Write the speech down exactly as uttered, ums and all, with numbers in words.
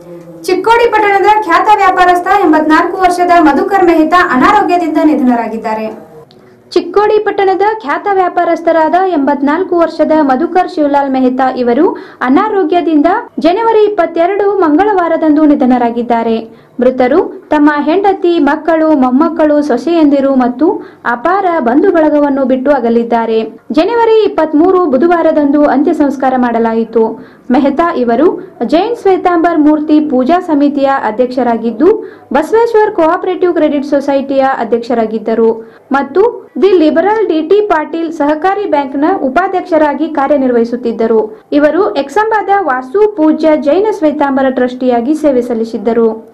ಚಿಕ್ಕೋಡಿ ಪಟ್ಟಣದ ಖ್ಯಾತ ವ್ಯಾಪಾರಸ್ಥ ಎಂಬತ್ನಾಲ್ಕು ವರ್ಷದ ಮಧುಕರ್ ಮೆಹ್ತಾ ಅನಾರೋಗ್ಯದಿಂದ ನಿಧನರಾಗಿದ್ದಾರೆ. ಚಿಕ್ಕೋಡಿ ಪಟ್ಟಣದ ಖ್ಯಾತ ವ್ಯಾಪಾರಸ್ಥರಾದ ಎಂಬತ್ನಾಲ್ಕು ವರ್ಷದ ಮಧುಕರ್ ಶಿವಲಾಲ್ ಮೆಹ್ತಾ ಇವರು ಅನಾರೋಗ್ಯದಿಂದ ಜನವರಿ ಇಪ್ಪತ್ತೆರಡು ಮಂಗಳವಾರದಂದು ನಿಧನರಾಗಿದ್ದಾರೆ. ಮೃತರು ತಮ್ಮ ಹೆಂಡತಿ, ಮಕ್ಕಳು, ಮೊಮ್ಮಕ್ಕಳು, ಸೊಸೆಯಂದಿರು ಮತ್ತು ಅಪಾರ ಬಂಧು ಬಳಗವನ್ನು ಬಿಟ್ಟು ಅಗಲಿದ್ದಾರೆ. ಜನವರಿ ಇಪ್ಪತ್ಮೂರು ಬುಧವಾರದಂದು ಅಂತ್ಯ ಸಂಸ್ಕಾರ ಮಾಡಲಾಯಿತು. ಮೆಹ್ತಾ ಇವರು ಜೈನ್ ಶ್ವೇತಾಂಬರ್ ಮೂರ್ತಿ ಪೂಜಾ ಸಮಿತಿಯ ಅಧ್ಯಕ್ಷರಾಗಿದ್ದು, ಬಸವೇಶ್ವರ್ ಕೋಆಪರೇಟಿವ್ ಕ್ರೆಡಿಟ್ ಸೊಸೈಟಿಯ ಅಧ್ಯಕ್ಷರಾಗಿದ್ದರು ಮತ್ತು ದಿ ಲಿಬರಲ್ ಡಿಟಿ ಪಾಟೀಲ್ ಸಹಕಾರಿ ಬ್ಯಾಂಕ್ನ ಉಪಾಧ್ಯಕ್ಷರಾಗಿ ಕಾರ್ಯನಿರ್ವಹಿಸುತ್ತಿದ್ದರು. ಇವರು ಎಕ್ಸಂಬಾದ ವಾಸು ಪೂಜ್ಯ ಜೈನ ಶ್ವೇತಾಂಬರ ಟ್ರಸ್ಟಿಯಾಗಿ ಸೇವೆ ಸಲ್ಲಿಸಿದ್ದರು.